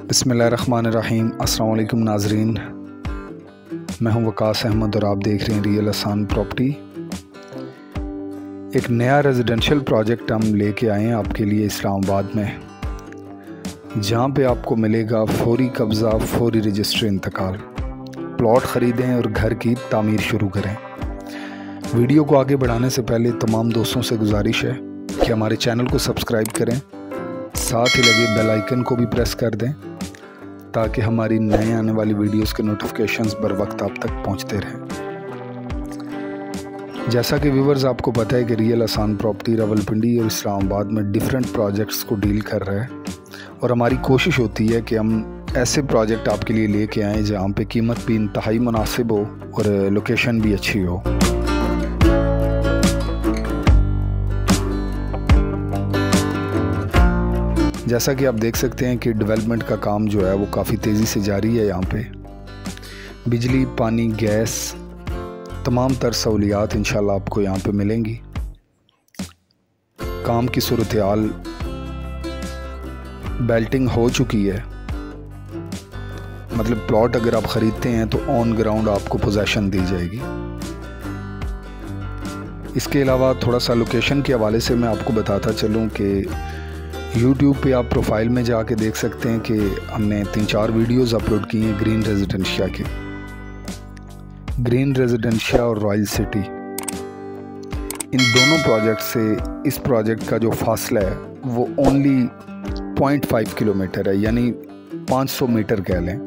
बिस्मिल्लाहिर्रहमानिर्रहीम। अस्सलाम वालेकुम नाजरीन, मैं हूं वकास अहमद और आप देख रहे हैं रियल आसान प्रॉपर्टी। एक नया रेजिडेंशियल प्रोजेक्ट हम लेके आए हैं आपके लिए इस्लामाबाद में, जहां पे आपको मिलेगा फौरी कब्ज़ा, फौरी रजिस्ट्री इंतकाल। प्लॉट ख़रीदें और घर की तामीर शुरू करें। वीडियो को आगे बढ़ाने से पहले तमाम दोस्तों से गुजारिश है कि हमारे चैनल को सब्सक्राइब करें, साथ ही लगे बेल आइकन को भी प्रेस कर दें ताकि हमारी नए आने वाली वीडियोस के नोटिफिकेशंस बर वक्त आप तक पहुंचते रहें। जैसा कि व्यूवर्स आपको पता है कि रियल आसान प्रॉपर्टी रावलपिंडी और इस्लामाबाद में डिफरेंट प्रोजेक्ट्स को डील कर रहा है और हमारी कोशिश होती है कि हम ऐसे प्रोजेक्ट आपके लिए लेके आएँ जहाँ पे कीमत भी इंतहाई मुनासिब हो और लोकेशन भी अच्छी हो। जैसा कि आप देख सकते हैं कि डेवलपमेंट का काम जो है वो काफ़ी तेज़ी से जारी है। यहाँ पे बिजली, पानी, गैस, तमाम तर सहूलियात इंशाल्लाह आपको यहाँ पे मिलेंगी। काम की सूरत-ए-हाल बेल्टिंग हो चुकी है, मतलब प्लॉट अगर आप ख़रीदते हैं तो ऑन ग्राउंड आपको पोजेशन दी जाएगी। इसके अलावा थोड़ा सा लोकेशन के हवाले से मैं आपको बताता चलूँ कि YouTube पे आप प्रोफाइल में जाके देख सकते हैं कि हमने 3-4 वीडियोस अपलोड की हैं ग्रीन रेजिडेंशिया के। ग्रीन रेजिडेंशिया और रॉयल सिटी, इन दोनों प्रोजेक्ट से इस प्रोजेक्ट का जो फासला है वो ओनली 0.5 किलोमीटर है, यानी 500 मीटर कह लें।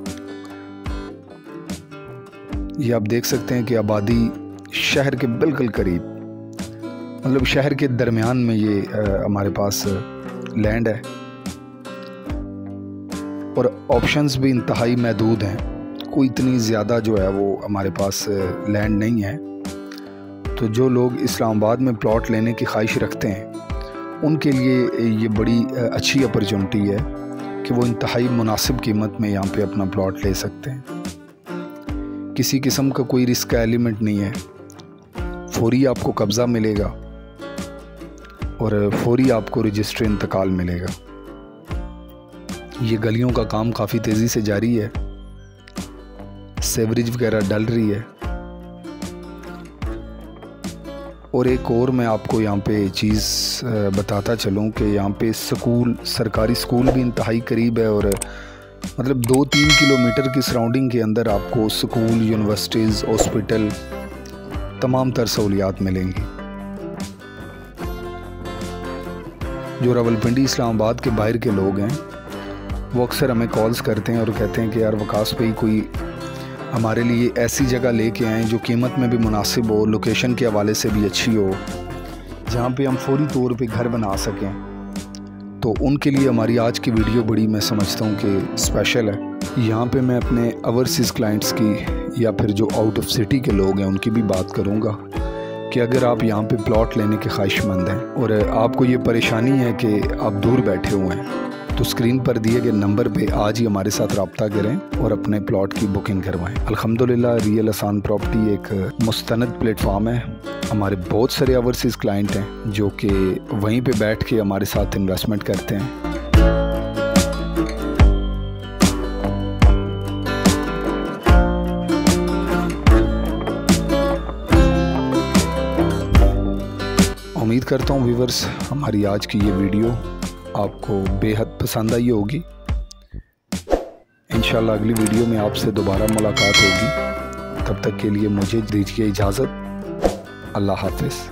ये आप देख सकते हैं कि आबादी शहर के बिल्कुल करीब, मतलब शहर के दरमियान में ये हमारे पास लैंड है और ऑप्शंस भी इंतहाई महदूद हैं। कोई इतनी ज़्यादा जो है वो हमारे पास लैंड नहीं है। तो जो लोग इस्लामाबाद में प्लॉट लेने की ख्वाहिश रखते हैं उनके लिए ये बड़ी अच्छी अपॉर्चुनिटी है कि वो इंतहाई मुनासिब कीमत में यहाँ पे अपना प्लॉट ले सकते हैं। किसी किस्म का कोई रिस्क का एलिमेंट नहीं है। फौरी आपको कब्ज़ा मिलेगा और फौरी आपको रजिस्ट्री इंतकाल मिलेगा। ये गलियों का काम काफ़ी तेज़ी से जारी है, सेवरेज वगैरह डल रही है। और एक और मैं आपको यहाँ पे चीज़ बताता चलूँ कि यहाँ पे स्कूल, सरकारी स्कूल भी इंतहाई करीब है और मतलब 2-3 किलोमीटर की सराउंडिंग के अंदर आपको स्कूल, यूनिवर्सिटीज़, हॉस्पिटल, तमाम तर सहूलियात मिलेंगी। जो रावलपिंडी, इस्लामाबाद के बाहर के लोग हैं वो अक्सर हमें कॉल्स करते हैं और कहते हैं कि यार वकास भाई कोई हमारे लिए ऐसी जगह लेके आएँ जो कीमत में भी मुनासिब हो, लोकेशन के हवाले से भी अच्छी हो, जहाँ पे हम फौरी तौर पे घर बना सकें। तो उनके लिए हमारी आज की वीडियो बड़ी, मैं समझता हूँ कि स्पेशल है। यहाँ पे मैं अपने ओवरसीज़ क्लाइंट्स की या फिर जो आउट ऑफ सिटी के लोग हैं उनकी भी बात करूँगा कि अगर आप यहाँ पे प्लॉट लेने के ख्वाहिशमंद हैं और आपको ये परेशानी है कि आप दूर बैठे हुए हैं, तो स्क्रीन पर दिए गए नंबर पे आज ही हमारे साथ रब्ता करें और अपने प्लॉट की बुकिंग करवाएं। अल्हम्दुलिल्लाह रियल आसान प्रॉपर्टी एक मुस्तनद प्लेटफॉर्म है। हमारे बहुत सारे ओवरसीज़ क्लाइंट हैं जो कि वहीं पर बैठ के हमारे साथ इन्वेस्टमेंट करते हैं। उम्मीद करता हूँ व्यूवर्स हमारी आज की ये वीडियो आपको बेहद पसंद आई होगी। इंशाल्लाह अगली वीडियो में आपसे दोबारा मुलाकात होगी। तब तक के लिए मुझे दीजिए इजाज़त। अल्लाह हाफ़िज़।